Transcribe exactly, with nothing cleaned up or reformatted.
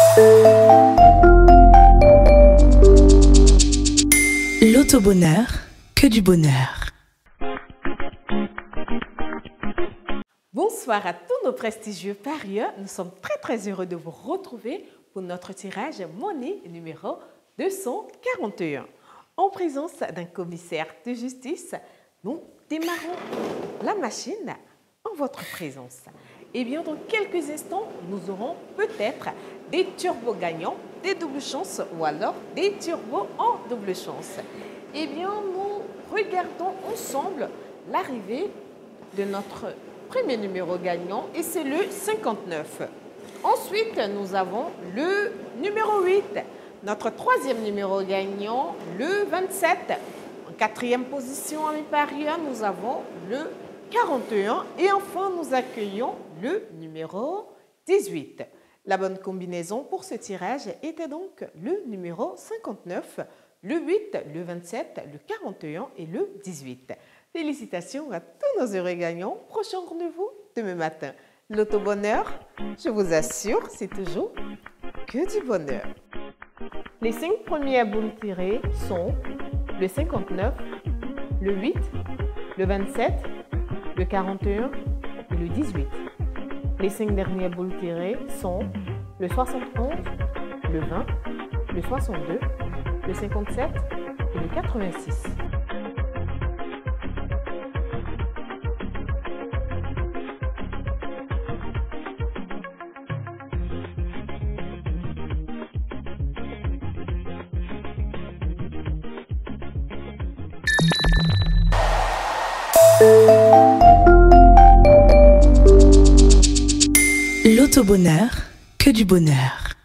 L'auto-bonheur, que du bonheur. Bonsoir à tous nos prestigieux parieurs. Nous sommes très très heureux de vous retrouver pour notre tirage Money numéro deux cent quarante et un. En présence d'un commissaire de justice, nous démarrons la machine en votre présence. Et bien dans quelques instants, nous aurons peut-être des turbos gagnants, des doubles chances ou alors des turbos en double chance. Et bien nous regardons ensemble l'arrivée de notre premier numéro gagnant et c'est le cinquante-neuf. Ensuite, nous avons le numéro huit, notre troisième numéro gagnant, le vingt-sept. En quatrième position, amis parieurs, nous avons le quarante et un et enfin nous accueillons le numéro dix-huit. La bonne combinaison pour ce tirage était donc le numéro cinquante-neuf, le huit, le vingt-sept, le quarante et un et le dix-huit. Félicitations à tous nos heureux gagnants. Prochain rendez-vous demain matin. L'auto-bonheur, je vous assure, c'est toujours que du bonheur. Les cinq premières boules tirées sont le cinquante-neuf, le huit, le vingt-sept, le quarante et un et le dix-huit. Les cinq dernières boules tirées sont le soixante-onze, le vingt, le soixante-deux, le cinquante-sept et le quatre-vingt-six. L'auto-bonheur, que du bonheur.